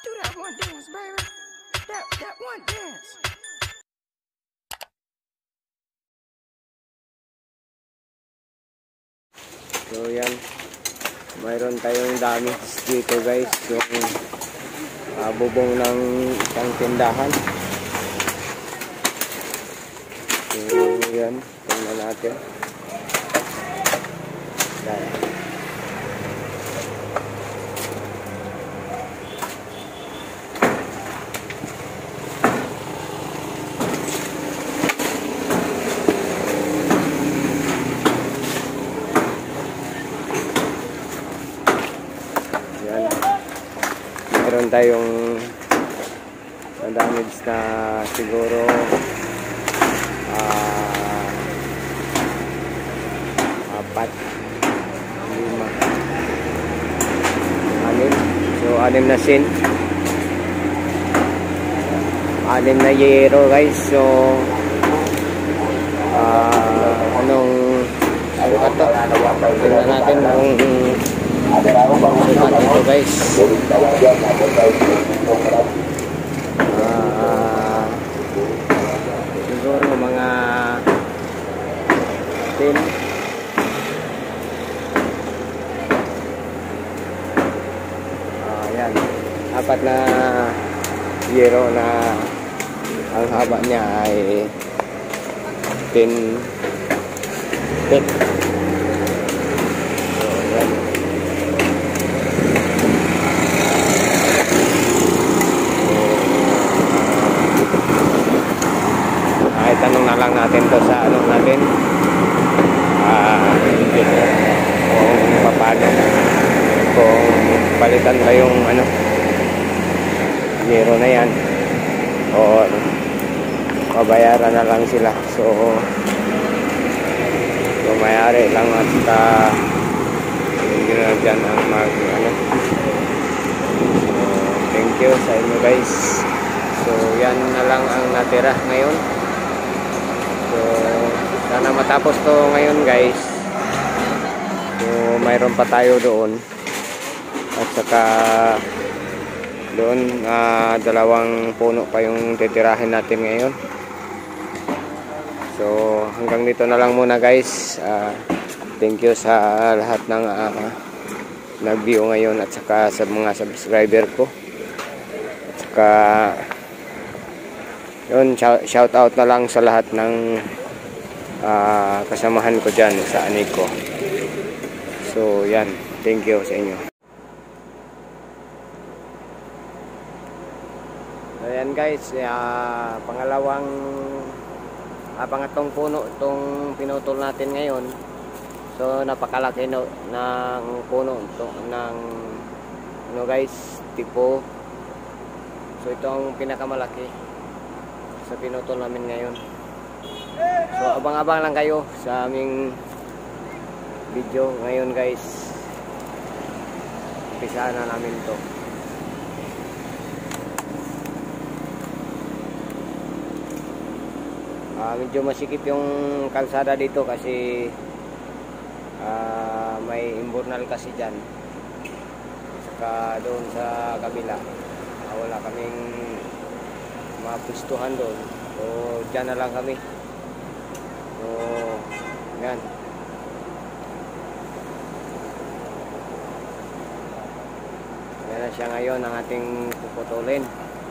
Do that one dance, baby. That one dance. So yan, mayroon tayong damage dito guys, yung bubong ng isang tindahan. So yan, tingnan natin. Yan. Meron tayong damage na siguro 4, 5, 6. So 6 na sin, 6 na yero guys. So anong ito, tingnan natin kung ito guys. Siguro mga 10. Yan, 4 na yero na ang haba niya ay 10 feet. Tanong na lang natin to sa ano natin, kung paano, kung palitan ba yung ano zero na yan o pabayaran na lang sila. So mayari lang at hindi na dyan ang mag ano. So thank you sa inyo guys. So yan na lang ang natira ngayon. So sana matapos to ngayon guys. So mayroon pa tayo doon, at saka doon 2 puno pa yung titirahin natin ngayon. So hanggang dito na lang muna guys. Thank you sa lahat ng nag-view ngayon, at saka sa mga subscriber ko, at saka yun, shout out na lang sa lahat ng kasamahan ko dyan sa Anico. So yan, thank you sa inyo. So yan guys, pangatlong puno itong pinutol natin ngayon. So napakalaki ng puno ito ng ano guys, tipo. So ito ang pinakamalaki sa pinutol namin ngayon. So abang-abang lang kayo sa aming video ngayon guys. Umpisahan na namin to. Medyo masikip yung kalsada dito kasi may imburnal kasi dyan, saka doon sa kabila wala kaming mapustuhan doon. So dyan na lang kami. So yan, yan na siya ngayon ang ating puputulin.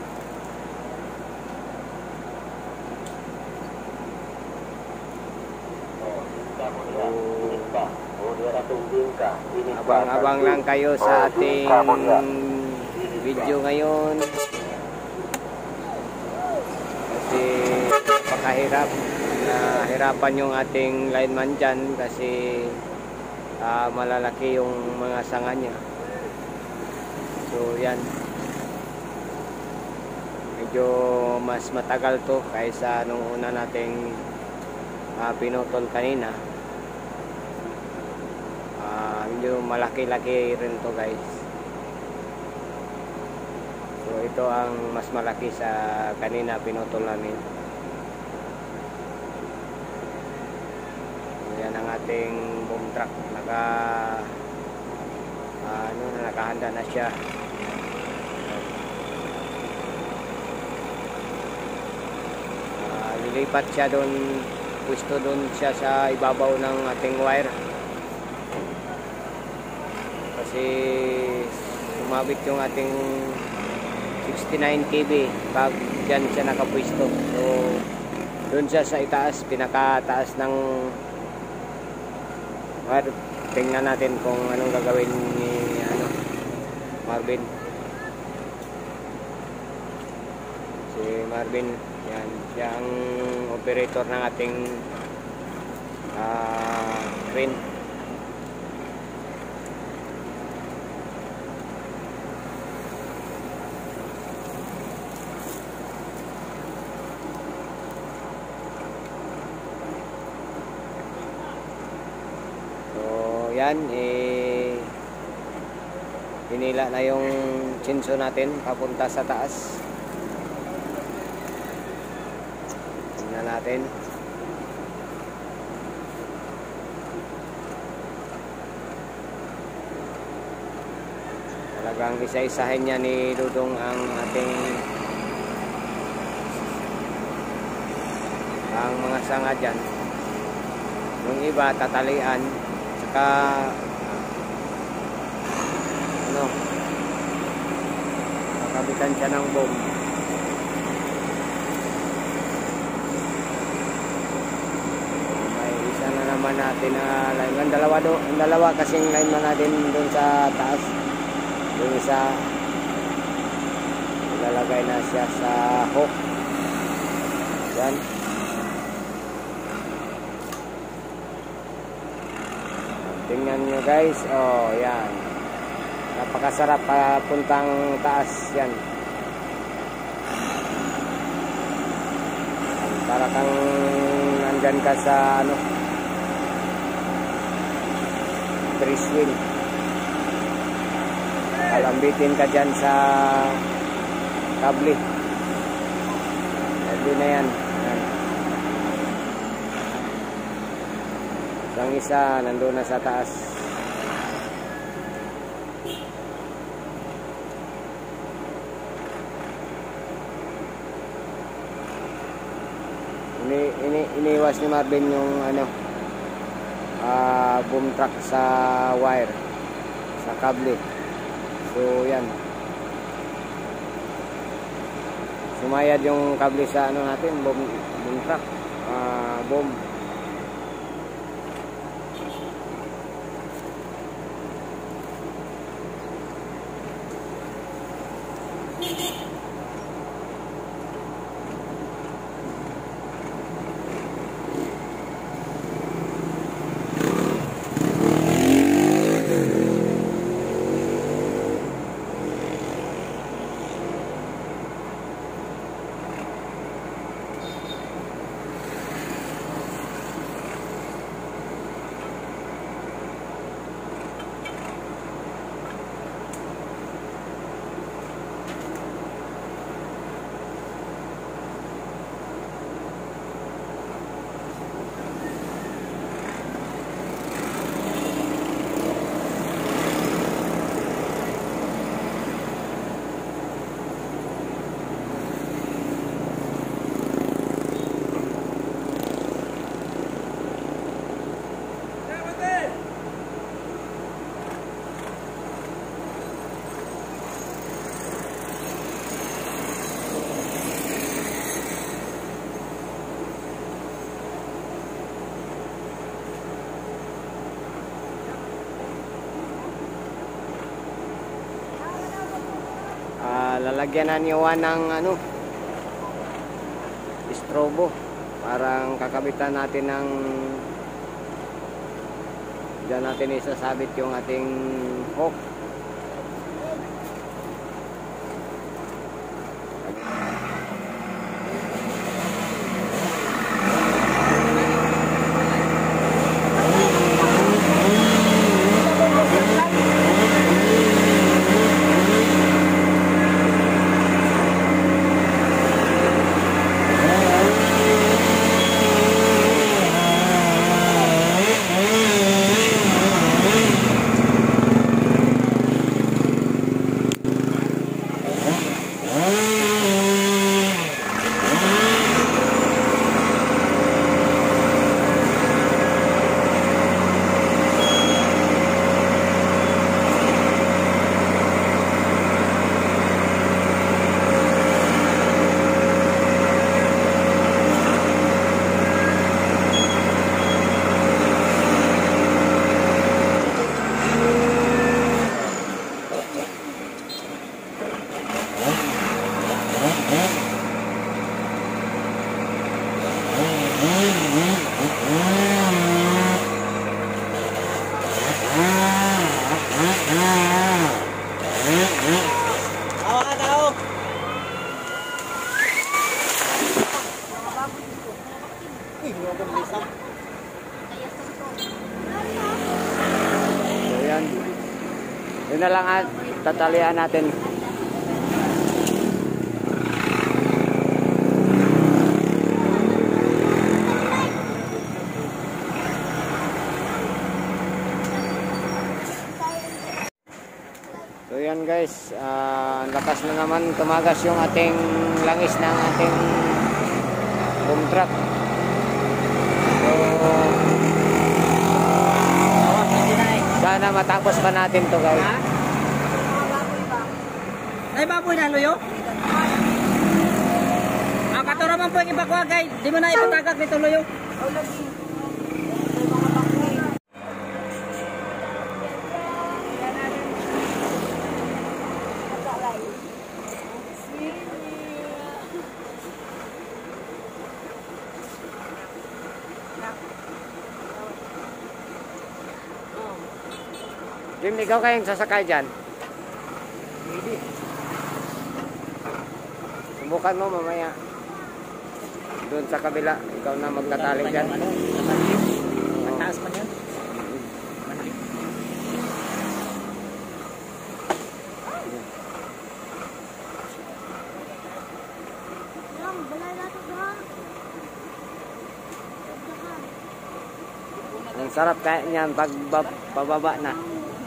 Abang-abang lang kayo sa ating video ngayon kasi napakahirap, nahirapan yung ating lineman dyan kasi malalaki yung mga sanga niya. So yan, medyo mas matagal to kaysa nung una nating pinutol kanina. Medyo malaki-laki rin to guys. So ito ang mas malaki sa kanina pinutol namin. Yan ang ating boom truck, nakahanda na siya. Lipat siya doon, pwesto doon siya sa ibabaw ng ating wire. Kasi sumabit yung ating 69 kV pag dyan siya nakapwesto. So doon siya sa itaas, pinakataas ng wire. Tingnan natin kung anong gagawin ni Marvin. Si Marvin, yan, siya ang operator ng ating crane. Yan, hinila na yung chinso natin papunta sa taas. Tingnan natin. Talagang isa-isahin niya ni Dudong ang ating mga sanga dyan. Yung iba tatalian, kakabitan siya ng boom. May isa na naman natin na line. Ang dalawa kasing line na natin doon sa taas. Yung isa ilalagay na siya sa hook. Yan. Tingnan nyo guys, oh yan, napakasarap puntang taas yan. Para kang nandyan ka sa trees wheel, kalambitin ka dyan sa kable na yan. Ang isa nandun na sa taas. Iniwas ni Marvin yung boom truck sa wire, sa kable. So yan, sumayad yung kable sa natin, boom truck, boom. Lalagyan na niyo ng strobo. Parang kakabitan natin ng diyan natin isasabit yung ating hook. na lang at tatalian natin. So yan guys, lakas na naman tumagas yung ating langis ng ating boom truck. So sana matapos pa natin to guys. Ay baboy na luyo? Katura man po yung ibakwa guys. Di mo na ipatagak nito luyo. Jim, ikaw kayong sasakay dyan. Subukan mo mamaya. Doon sa kabila, ikaw na magtatali dyan. Mataas pa yan. Ang sarap kaya niyan pag pababa na.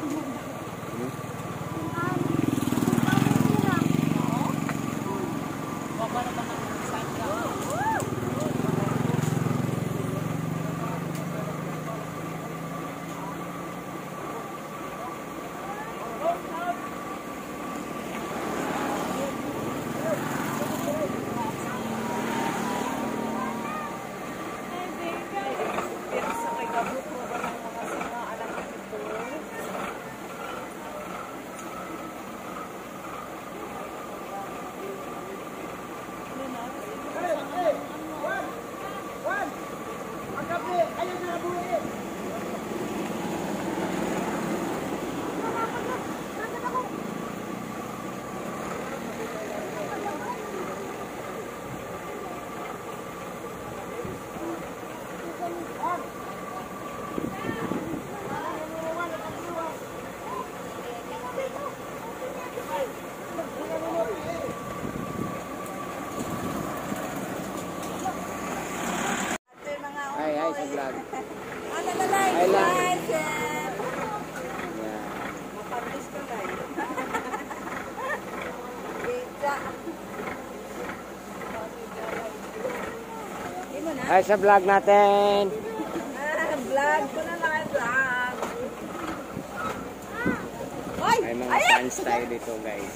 Ay, sa vlog. Ay lang. Ay, sa vlog natin. Vlog ko na lang vlog. Ay, mga fans tayo dito guys.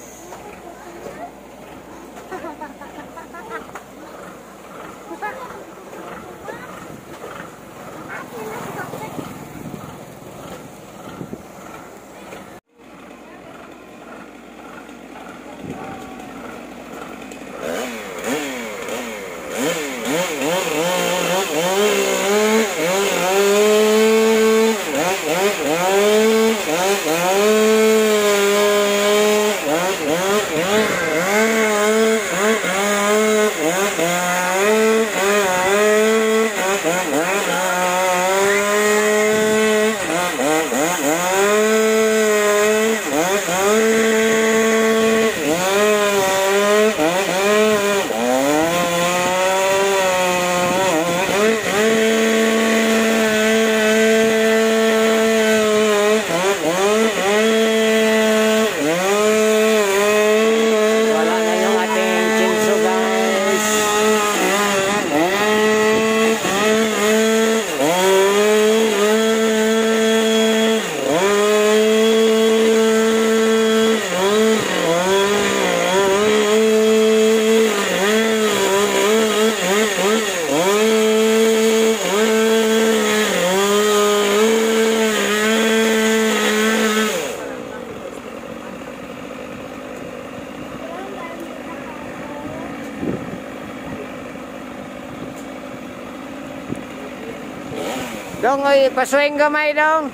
Dong, oy, paswing gamay dong.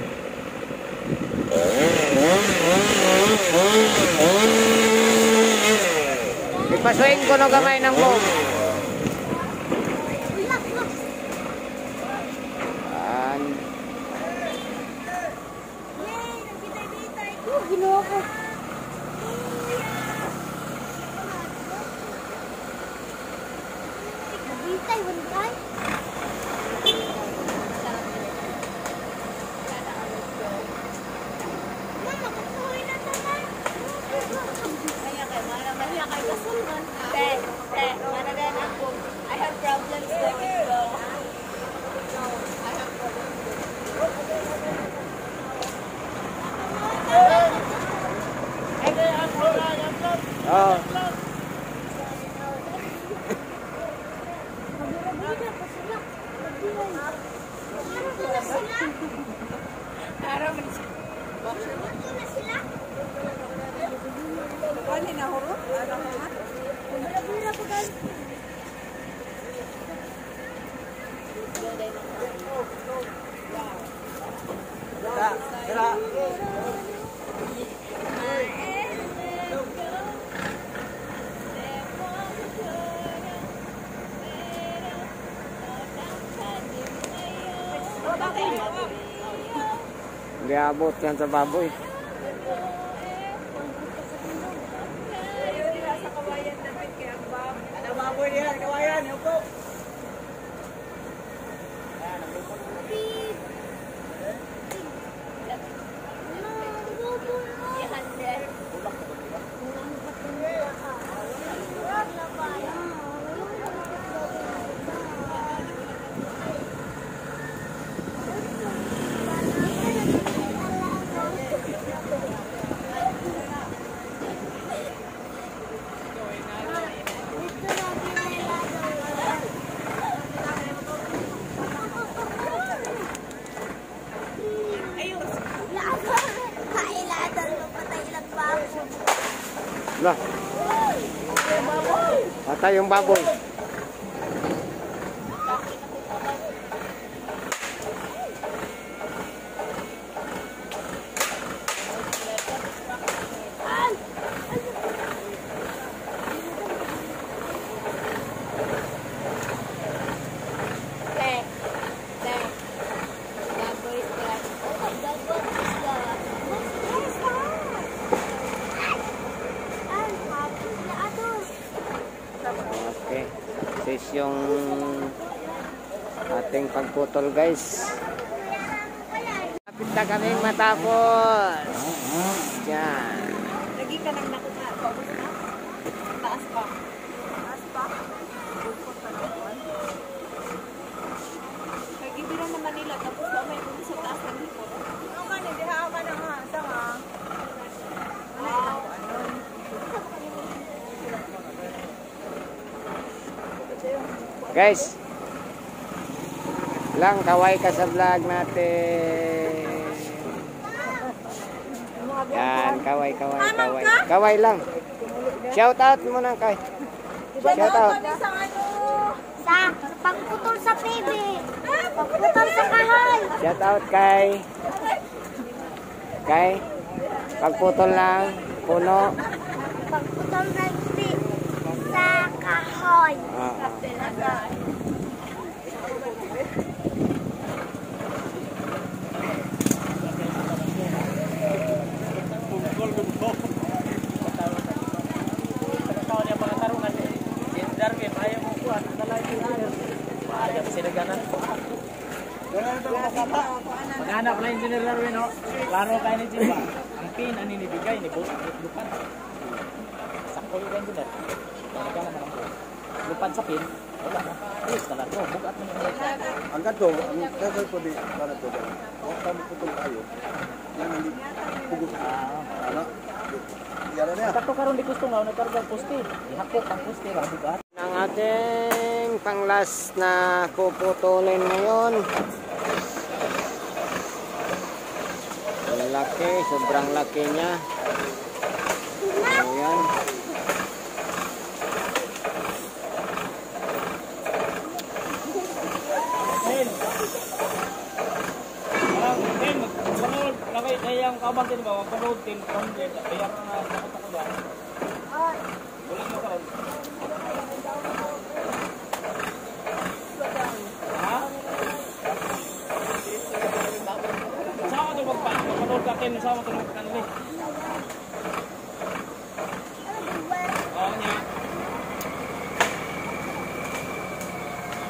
Ipaswing ko no gamay ng mo. Ginoo I have problems letting go. Oh. Hindi abot yan sa baboy. Lah. Patay yung baboy. Okay. This yung ating pagputol, guys. Kapit na kaming matapos. Yan. Lagi ka nang nakuha. Paubos na? Taas pa. Taas pa? Kagibiran naman nila. Tapos ba may puno sa taas ng hipon? Ano ka na? Di ka na nga. Sanga. Guys, lang kaway ka sa vlog natin. Yan, kaway. Kaway lang. Shout out mo na kay. Shout out. Sa pagputol sa PB. Pagputol sa kahoy. Shout out kay. Pagputol lang puno. Pagputol sa kahoy. Maghanap na engineer Darwin, no? Klaro kayo ni Jiba. Ang pin, ano nibigay ni Boss Lupan. Sakto yung engineer. Talaga naman ang Lupan sa pin. Wala na. Yes, talaga. Bugat mo yung ang gato, ang gato po di para to. Huwag kami putol tayo. Yan hindi pugot. Ano? Yan na yan. Sakto karon di gusto nga nagkarga poste. Ihakot ang poste ra bugat. Ang ating panglas na puputulin ngayon. Ang laki, sobrang laki niya. Ayan. Panood, nakayang kabang din ba? Panood din, panood. Kaya nga nakita ko ba? Wala mo karon. Ha? Sama to magpanood ka kin, sama to magkanili. Oo niya.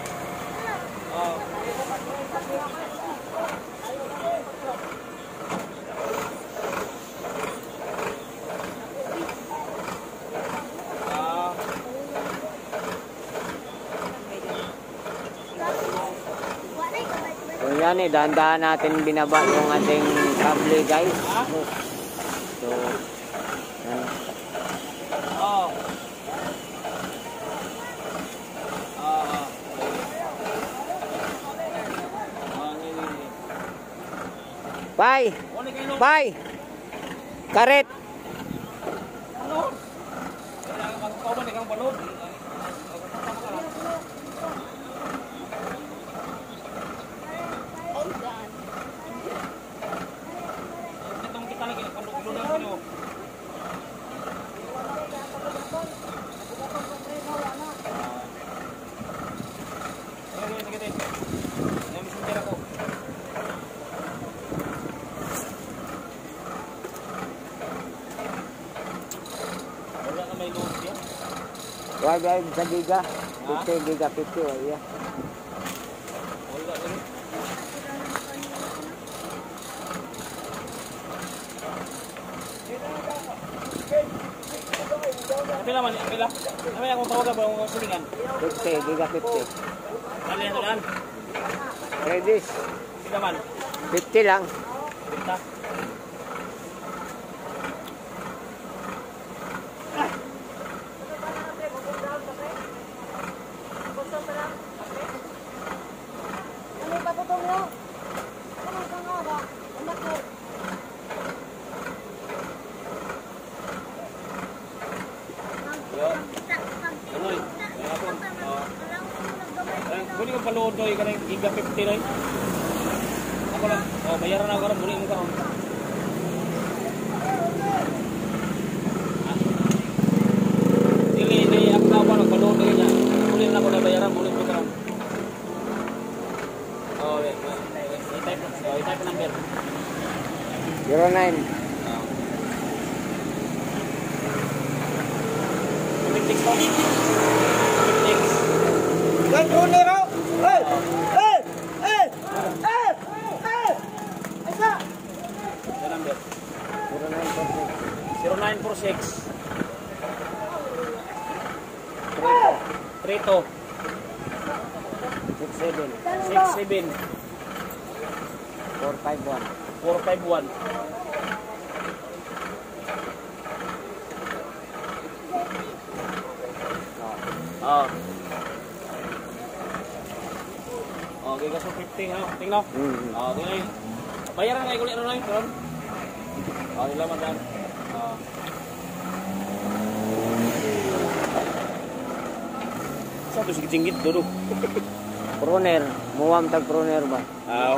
Yan eh, dahan-dahan natin binaba yung ating kable guys. So, yan. Oh. Bye! Bye! Karet! Why guys sa giga? 50 giga 50 oh yeah. Pila man, pila. Ano yung tawagan ba ang silingan? 50 giga 50. Ano yan doon? Redis. Pila man. 50 lang. Pinta. Kunin ko paluod doy kanang giga 50 doy. Ako lang. Oh, bayaran ako karon, muli mo karon. Dili ako pa nagpaluod doy niya. Muli na ko na bayaran, muli mo karon. Oh, wait. I-type number. 09. 56 to. 56. Kan Brunero! Hey! Hey! Hey! Hey! Hey! Asa? The number. 0946. 32. 67 67. 451. 451. Oh. Oh, gigas mo 50 ha. Tingnan. Oh, tingnan. Bayaran kay kulit na karon. Oh, ila man dan. Oh. Sa to sige jinggit dulu. Proner, muwam tag proner ba? Ah.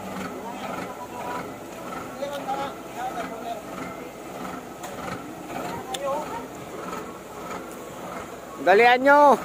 Dalian nyo!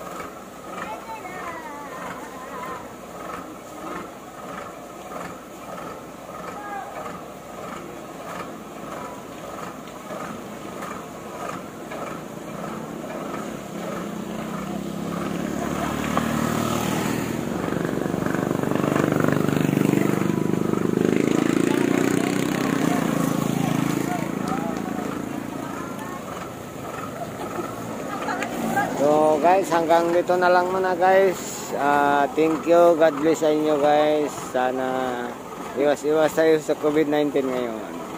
So guys, hanggang dito na lang muna guys. Thank you. God bless sa inyo guys. Sana iwas-iwas tayo sa COVID-19 ngayon.